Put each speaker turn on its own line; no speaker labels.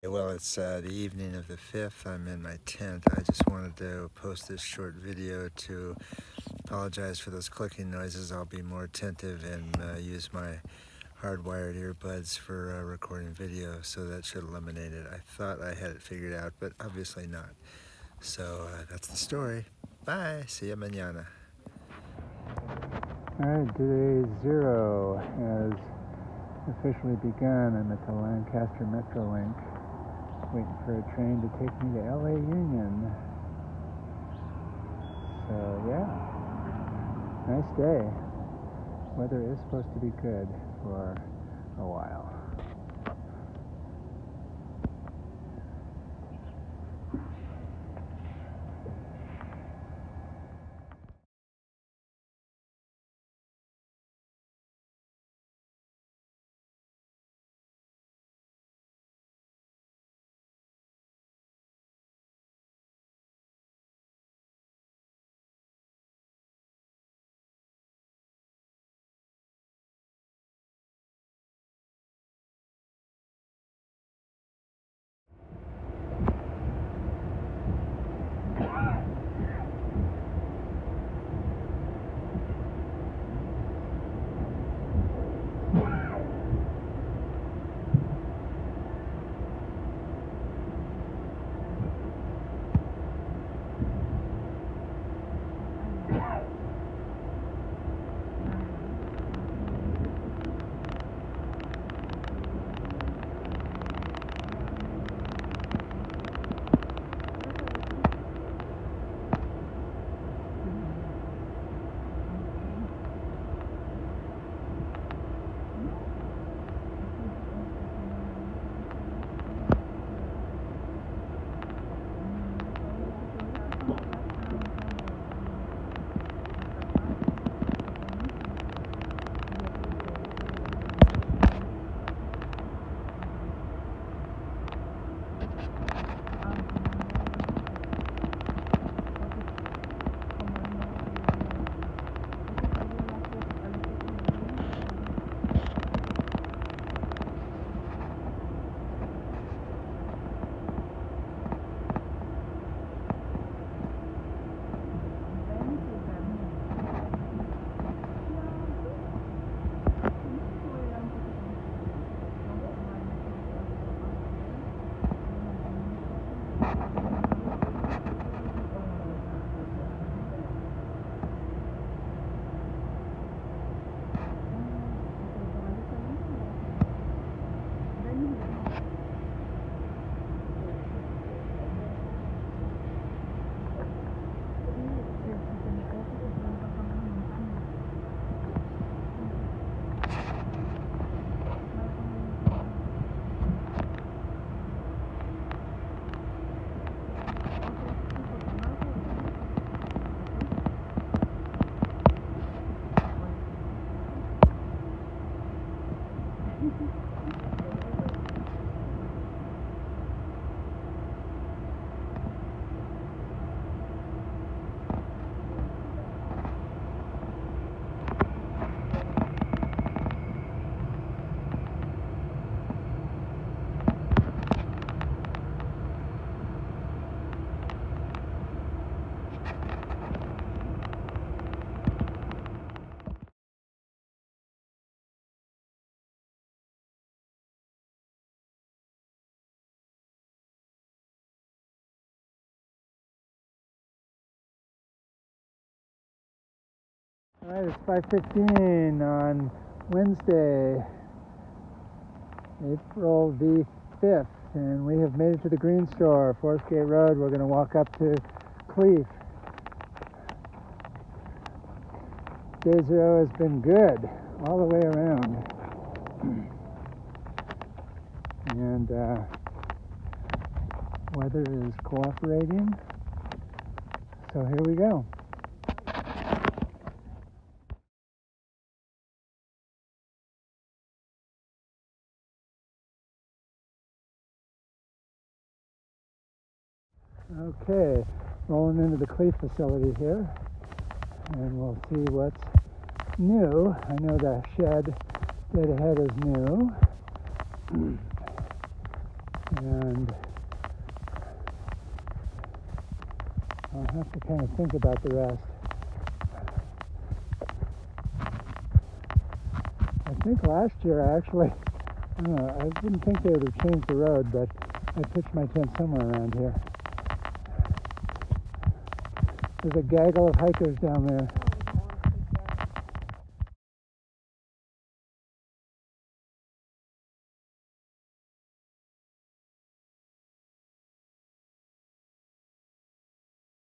Well, it's the evening of the 5th. I'm in my tent. I just wanted to post this short video to apologize for those clicking noises. I'll be more attentive and use my hardwired earbuds for recording video, so that should eliminate it. I thought I had it figured out, but obviously not. So that's the story. Bye. See ya mañana.
Alright, day 0 has officially begun. I'm at the Lancaster Metrolink, waiting for a train to take me to LA Union. So yeah, nice day. Weather is supposed to be good for a while. Alright, it's 5:15 on Wednesday, April the 5th, and we have made it to the Green Store, Forest Gate Road. We're going to walk up to CLEEF. Day 0 has been good all the way around, and weather is cooperating, so here we go. Okay, rolling into the CLEEF facility here, and we'll see what's new. I know the shed dead ahead is new. and I'll have to kind of think about the rest. I think last year I don't know, I didn't think they would have changed the road, but I pitched my tent somewhere around here. There's a gaggle of hikers down there.